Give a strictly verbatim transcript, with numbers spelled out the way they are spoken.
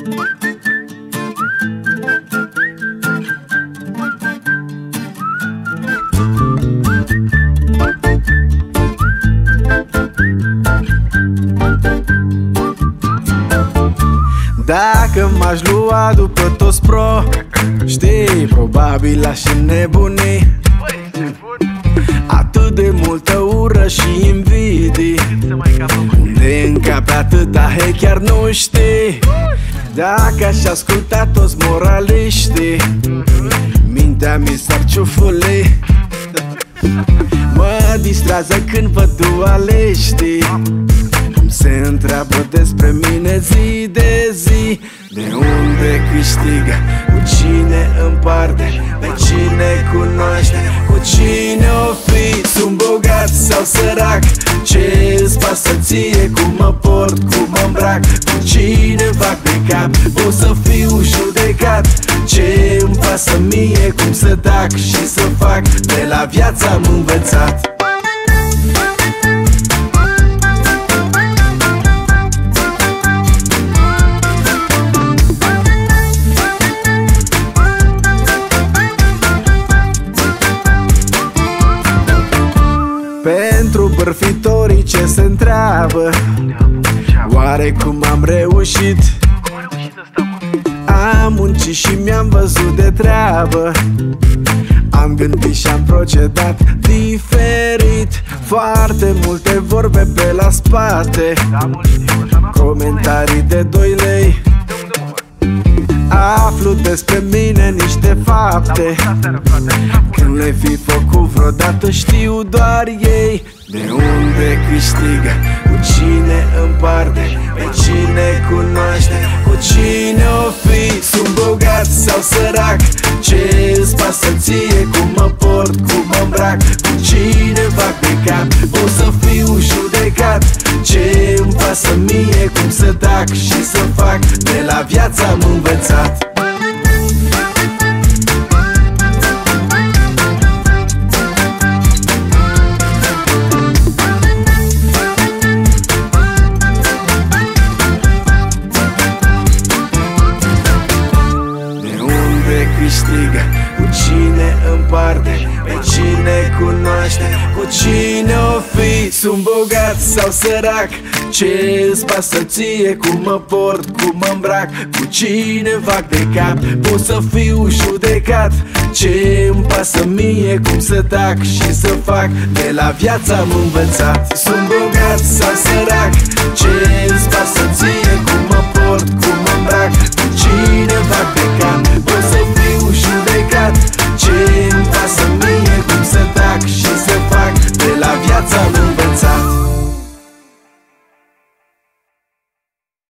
Dacă m-aș lua după toți pro, știi, probabil aș înnebuni. Atât de multă ură și invidii, unde încape atâta hei, chiar nu știi. Dacă aș asculta toți moraliștii, mintea mi s-ar ciufuli. Mă distrează când văd dualiștii, se întreabă despre mine zi de zi. De unde câștigă, cu cine împarte, pe cine cunoaște, cu cine o fi. Sunt bogat sau sărac, ce îți pasă ție, cum mă port, cum mă îmbrac, cu cine fac de cap. O să fiu judecat, ce îmi pasă mie, cum să tac și să fac. De la viață am învățat. Pentru bârfitorii ce se întreabă, oare cum am reușit? Am muncit și mi-am văzut de treabă, am gândit și am procedat diferit. Foarte multe vorbe pe la spate, comentarii de doi lei. Aflu despre mine niște fapte, când le fi făcut vreodată știu doar ei. De unde câștigă, cu cine împarte, pe cine cunoaște, cu cine o fi. Sunt bogat sau sărac, ce îți pasă ție, cum mă port, cum mă îmbrac, cu cine fac de cap. O să fiu judecat, ce îmi pasă mie, cum să tac și să fac. De la viață am învățat. Câștigă, cu cine împarte, pe cine cunoaște, cu cine o fi. Sunt bogat sau sărac, ce îți pasă ție, cum mă port, cum mă îmbrac, cu cine fac de cap. Pot să fiu judecat, ce îmi pasă mie, cum să tac și să fac. De la viață am învățat. Sunt bogat sau sărac, ce îți pasă ție, cum mă port,